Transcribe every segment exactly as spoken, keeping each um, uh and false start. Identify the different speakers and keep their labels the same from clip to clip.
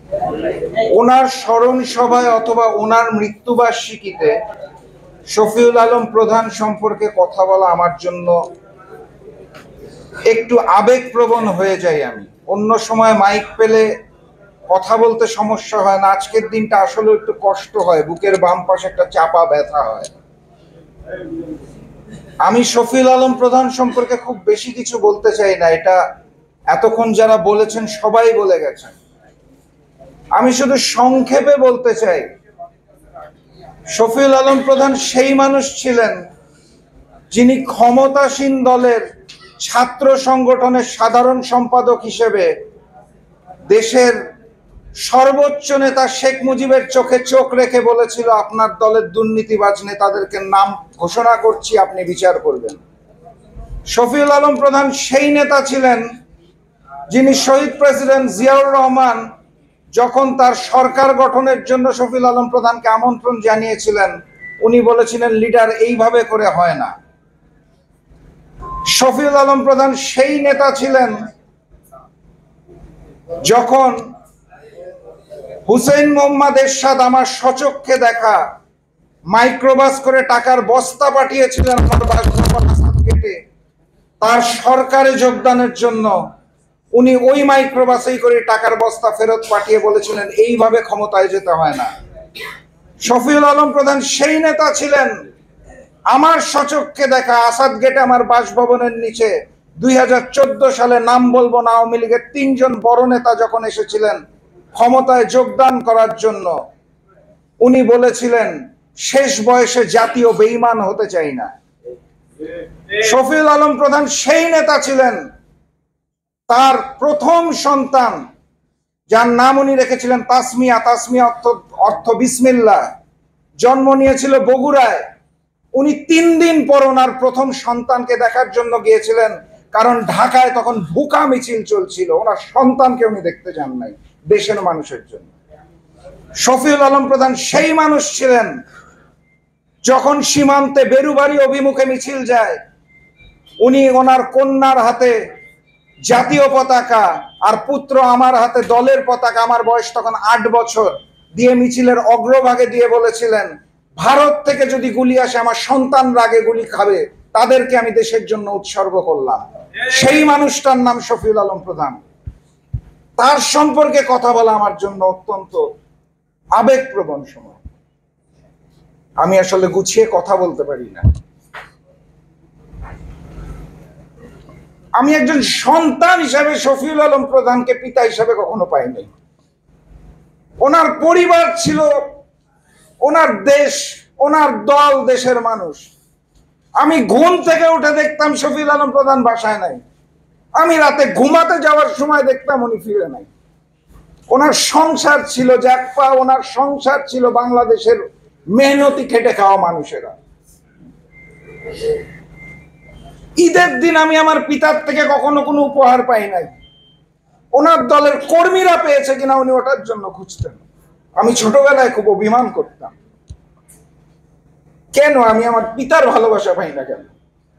Speaker 1: ওনার স্মরণ সভায় অথবা ওনার মৃত্যুবার্ষিকীতে শফিউল আলম প্রধান সম্পর্কে কথা বলা আমার জন্য একটু আবেগপ্রবণ হয়ে যাই। আমি অন্য সময় মাইক পেলে কথা বলতে সমস্যা হয় না, আজকের দিনটা আসলে একটু কষ্ট হয়, বুকের বাম পাশে একটা চাপা ব্যথা হয়। আমি শফিউল আলম প্রধান সম্পর্কে খুব বেশি কিছু বলতে চাই না, এটা এতক্ষণ যারা বলেছেন সবাই বলে গেছেন। আমি শুধু সংক্ষেপে বলতে চাই, শফিউল আলম প্রধান সেই মানুষ ছিলেন যিনি ক্ষমতাসীন দলের ছাত্র সংগঠনের সাধারণ সম্পাদক হিসেবে দেশের সর্বোচ্চ নেতা শেখ মুজিবের চোখে চোখ রেখে বলেছিল, আপনার দলের দুর্নীতিবাজ নেতাদেরকে নাম ঘোষণা করছি, আপনি বিচার করবেন। শফিউল আলম প্রধান সেই নেতা ছিলেন যিনি শহীদ প্রেসিডেন্ট জিয়াউর রহমান যখন তার সরকার গঠনের জন্য শফিউল আলম প্রধানকে আমন্ত্রণ জানিয়েছিলেন, উনি বলেছিলেন লিডার এইভাবে করে হয় না। শফিউল আলম প্রধান সেই নেতা ছিলেন যখন হুসেইন মোহাম্মদ এরশাদ আমার সচক্ষে দেখা মাইক্রোবাস করে টাকার বস্তা পাঠিয়েছিলেন কেটে তার সরকারে যোগদানের জন্য, উনি ওই মাইক্রোবাসেই করে টাকার বস্তা ফেরত পাঠিয়ে বলেছিলেন এইভাবে ক্ষমতায় যেতে হয় না। শফিউল আলম প্রধান সেই নেতা ছিলেন আমার সচক্ষে দেখা আসাদ গেটে আমার বাসভবনের নিচে দুই হাজার চোদ্দ সালে, নাম বলবো না, আওয়ামী লীগের তিনজন বড় নেতা যখন এসেছিলেন ক্ষমতায় যোগদান করার জন্য, উনি বলেছিলেন শেষ বয়সে জাতীয় বেঈমান হতে চাই না। শফিউল আলম প্রধান সেই নেতা ছিলেন তার প্রথম সন্তান, যার নাম উনি রেখেছিলেন তাসমিয়া, তাসমিয়া অর্থ অর্থ বিসমিল্লাহ, জন্ম নিয়েছিল বগুড়ায়। উনি তিন দিন পর ওনার প্রথম সন্তানকে দেখার জন্য গিয়েছিলেন, কারণ ঢাকায় তখন ভুকা মিছিল চলছিল, ওনার সন্তানকে উনি দেখতে যান নাই দেশের মানুষের জন্য। শফিউল আলম প্রধান সেই মানুষ ছিলেন যখন সীমান্তে বেরুবাড়ি অভিমুখে মিছিল যায়, উনি ওনার কন্যার হাতে জাতীয় পতাকা আর পুত্র আমার হাতে দলের পতাকা, আমার বয়স তখন আট বছর, দিয়ে মিছিলের অগ্রভাগে দিয়ে বলেছিলেন ভারত থেকে যদি গুলি আসে আমার সন্তানরা আগে গুলি খাবে, তাদেরকে আমি দেশের জন্য উৎসর্গ করলাম। সেই মানুষটার নাম শফিউল আলম প্রধান। তার সম্পর্কে কথা বলা আমার জন্য অত্যন্ত আবেগপ্রবণ সময়। আমি আসলে গুছিয়ে কথা বলতে পারি না। আমি একজন সন্তান হিসাবে শফিউল আলম প্রধানকে পিতা হিসাবে কখনো পাইনি। ওনার পরিবার ছিল, ওনার দেশ, ওনার দল, দেশের মানুষ। আমি ঘুম থেকে উঠে দেখতাম শফিউল আলম প্রধান বাসায় নাই, আমি রাতে ঘুমাতে যাওয়ার সময় দেখতাম উনি ফিরে নাই। ওনার সংসার ছিল জাকপা, ওনার সংসার ছিল বাংলাদেশের মেহনতি খেটে খাওয়া মানুষেরা। ঈদের দিন আমি আমার পিতার থেকে কখনো কোনো উপহার পাই নাই, ওনার দলের কর্মীরা পেয়েছে কিনা উনি ওটার জন্য খুঁজতেন। আমি ছোটবেলায় খুব অভিমান করতাম, কেন আমি আমার পিতার ভালোবাসা পাই না কেন।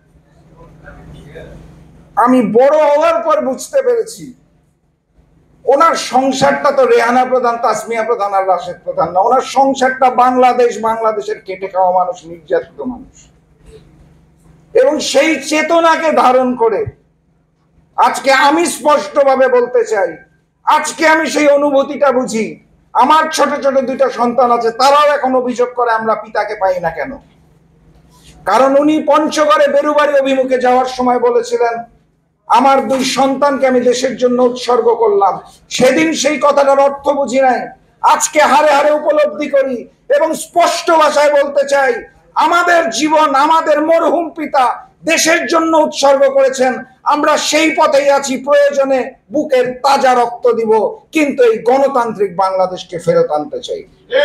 Speaker 1: আমি বড় হওয়ার পর বুঝতে পেরেছি ওনার সংসারটা তো রেহানা প্রধান, তাসমিয়া প্রধান আর রাশেদ প্রধান না, ওনার সংসারটা বাংলাদেশ, বাংলাদেশের কেটে খাওয়া মানুষ, নির্যাতিত মানুষ। এবং সেই চেতনাকে ধারণ করে আজকে আমি স্পষ্টভাবে বলতে চাই, আজকে আমি সেই অনুভূতিটা বুঝি। আমার ছোট ছোট দুইটা সন্তান আছে, তারাও এখন অভিযোগ করে আমরা পিতাকে পাই না কেন। কারণ উনি পঞ্চগড়ে বেরুবাড়ি অভিমুখে যাওয়ার সময় বলেছিলেন আমার দুই সন্তানকে আমি দেশের জন্য উৎসর্গ করলাম। সেদিন সেই কথাটার অর্থ বুঝি নাই, আজকে হারে হারে উপলব্ধি করি এবং স্পষ্ট ভাষায় বলতে চাই, আমাদের জীবন আমাদের মরহুম পিতা দেশের জন্য উৎসর্গ করেছেন, আমরা সেই পথেই আছি, প্রয়োজনে বুকের তাজা রক্ত দিব, কিন্তু এই গণতান্ত্রিক বাংলাদেশকে ফেরত আনতে চাই।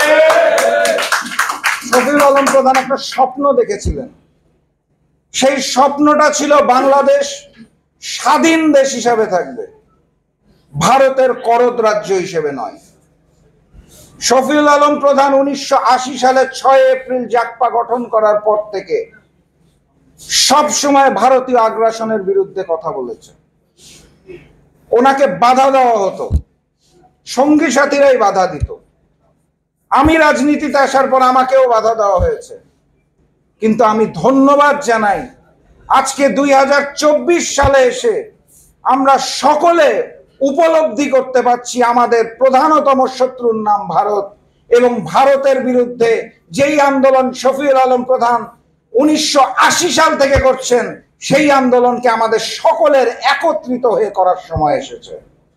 Speaker 1: শফিউল আলম প্রধান একটা স্বপ্ন দেখেছিলেন, সেই স্বপ্নটা ছিল বাংলাদেশ স্বাধীন দেশ হিসাবে থাকবে, ভারতের করদ রাজ্য হিসেবে নয়। শফিউল আলম প্রধান উনিশশো আশি সালে ছয় এপ্রিল জাকপা গঠন করার পর থেকে সব সময় ভারতীয় আগ্রাসনের বিরুদ্ধে কথা বলেছে। ওনাকে বাধা দেওয়া হতো, সঙ্গী সাথীরাই বাধা দিত। আমি রাজনীতিতে আসার পর আমাকেও বাধা দেওয়া হয়েছে, কিন্তু আমি ধন্যবাদ জানাই আজকে দুই হাজার চব্বিশ সালে এসে আমরা সকলে উপলব্ধি করতে পারছি আমাদের প্রধানতম শত্রুর নাম ভারত, এবং ভারতের বিরুদ্ধে যেই আন্দোলন শফিউল আলম প্রধান উনিশশো আশি সাল থেকে করছেন, সেই আন্দোলনকে আমাদের সকলের একত্রিত হয়ে করার সময় এসেছে।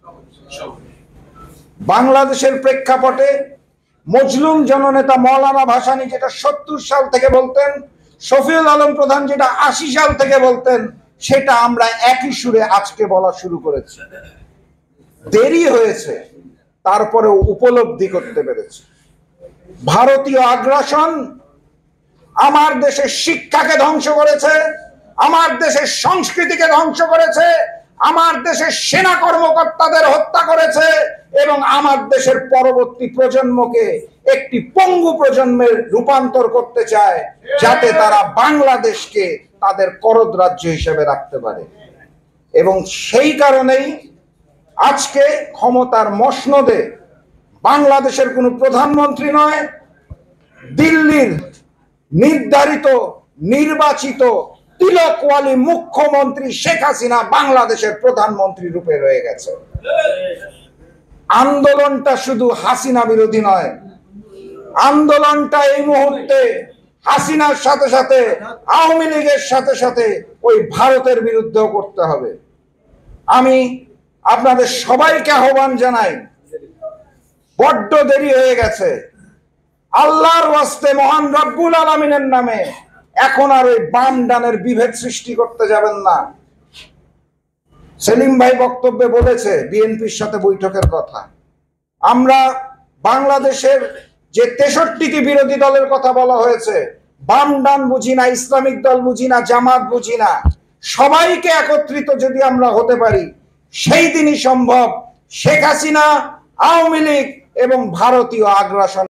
Speaker 1: বাংলাদেশের প্রেক্ষাপটে মজলুম জননেতা মৌলানা ভাসানী যেটা সত্তর সাল থেকে বলতেন, শফিউল আলম প্রধান যেটা আশি সাল থেকে বলতেন, সেটা আমরা একই সুরে আজকে বলা শুরু করেছি। দেরি হয়েছে, তারপরেও উপলব্ধি করতে পেরেছি ভারতীয় আগ্রাসন আমার দেশের শিক্ষাকে ধ্বংস করেছে, আমার দেশের সংস্কৃতিকে ধ্বংস করেছে, আমার দেশের সেনা কর্মকর্তাদের হত্যা করেছে, এবং আমার দেশের পরবর্তী প্রজন্মকে একটি পঙ্গু প্রজন্মের রূপান্তর করতে চায়, যাতে তারা বাংলাদেশকে তাদের করদ রাজ্য হিসেবে রাখতে পারে। এবং সেই কারণেই আজকে ক্ষমতার মসনদে বাংলাদেশের কোনো প্রধানমন্ত্রী নয়, দিল্লির নির্ধারিত নির্বাচিত তিলকওয়ালি মুখ্যমন্ত্রী শেখ হাসিনা বাংলাদেশের প্রধানমন্ত্রী রূপে রয়ে গেছে। আন্দোলনটা শুধু হাসিনা বিরোধী নয়, আন্দোলনটা এই মুহূর্তে হাসিনার সাথে সাথে আওয়ামী লীগের সাথে সাথে ওই ভারতের বিরুদ্ধেও করতে হবে। আমি আপনাদের সবাইকে আহ্বান জানাই, বড্ড দেরি হয়ে গেছে, আল্লাহর ওয়াস্তে মহান রব্বুল আলামিনের নামে এখন আর ওই বাম ডানের বিভেদ সৃষ্টি করতে যাবেন না। সেলিম ভাই বক্তব্যে বলেছে বিএনপির সাথে বৈঠকের কথা। আমরা বাংলাদেশের যে তেষট্টিটি বিরোধী দলের কথা বলা হয়েছে, বাম ডান বুঝি না, ইসলামিক দল বুঝি না, জামাত বুঝি না, সবাইকে একত্রিত যদি আমরা হতে পারি, সেই দিনই সম্ভব শেখ হাসিনা, আওয়ামী লীগ এবং ভারতীয় আগ্রাসন